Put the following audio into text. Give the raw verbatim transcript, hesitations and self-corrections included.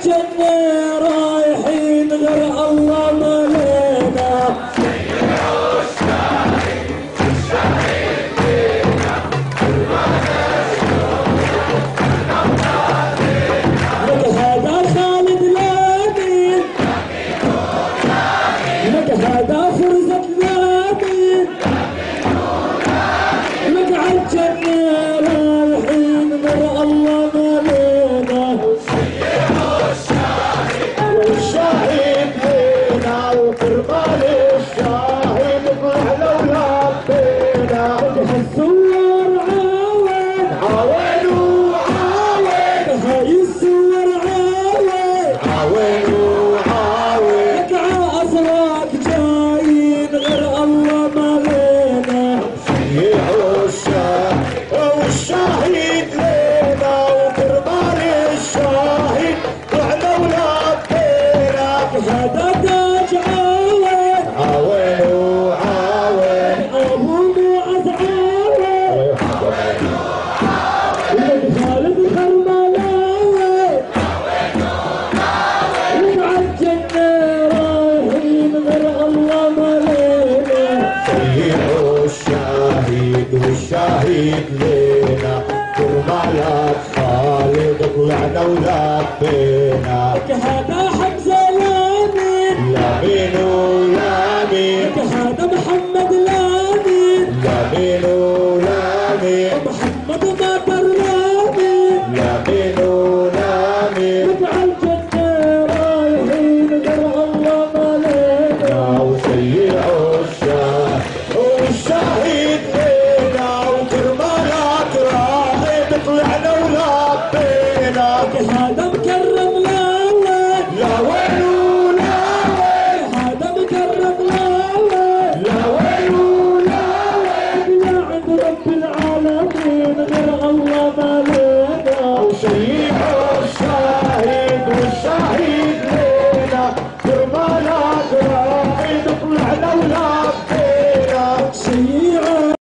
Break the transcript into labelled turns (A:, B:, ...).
A: عالجنة رايحين غير الله ما لنا. لك هذا خالد لامين، لك هذا فرزة لامين، لك عالجنة رايحين غير الله ما لنا. والشاهد لينا وكرمال الشاهد فعلا ولبينا. الصور عاون عاون وعاون، هاي الصور عاون عاون وعاون. لك عاصرك جايين غير الله ما لنا. والشاهد لينا وكرمال الشاهد فعلا ولبينا. هذا تاج عاون عاون وعاون، ابو معز عاون، لك خالد خرملاوي لك عالجنة رايحين غير الله ما لنا. والشاهد والشاهد لينا كرمالك خالد طلعنا ولبينا. لك هذا حمزة لامين لامين ولامين، لك هذا محمد